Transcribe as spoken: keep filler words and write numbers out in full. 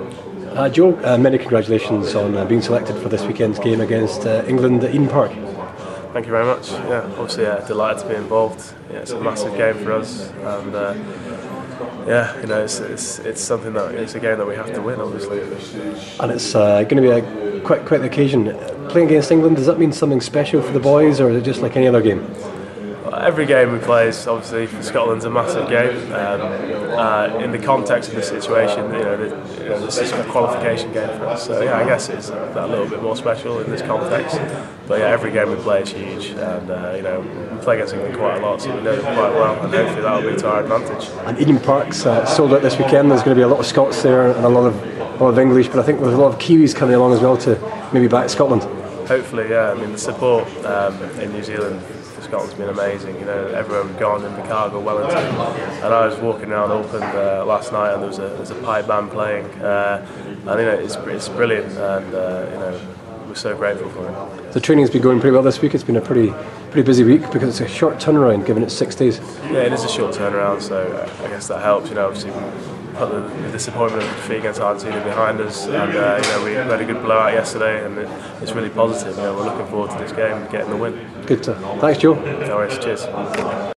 Uh, Joe, uh, many congratulations on uh, being selected for this weekend's game against uh, England at Eden Park. Thank you very much. Yeah, obviously uh, delighted to be involved. Yeah, it's a massive game for us, and uh, yeah, you know, it's, it's it's something that it's a game that we have to win, obviously. And it's uh, going to be a quite quite the occasion. Playing against England, does that mean something special for the boys, or is it just like any other game? Every game we play is obviously for Scotland's a massive game. Um, uh, in the context of the situation, you know, the, you know, this is a qualification game for us. So yeah, I guess it's a little bit more special in this context. But yeah, every game we play is huge, and uh, you know, we play against England quite a lot, so we know them quite well, and hopefully that will be to our advantage. And Eden Park's uh, sold out this weekend. There's going to be a lot of Scots there and a lot of a lot of English, but I think there's a lot of Kiwis coming along as well to maybe back Scotland. Hopefully, yeah. I mean, the support um, in New Zealand for Scotland's been amazing. You know, everywhere we've gone, in Chicago, Wellington, and I was walking around Auckland uh, last night, and there was a, there was a pipe band playing, uh, and you know, it's it's brilliant, and uh, you know, we're so grateful for it. The training's been going pretty well this week. It's been a pretty pretty busy week because it's a short turnaround, given it's six days. Yeah, it is a short turnaround, so I guess that helps. You know, obviously, put the, the disappointment of defeat against Argentina behind us, and uh, you know, we had a good blowout yesterday, and it, it's really positive. You know, we're looking forward to this game, getting the win. Good. To, thanks, Joe. No worries. Cheers.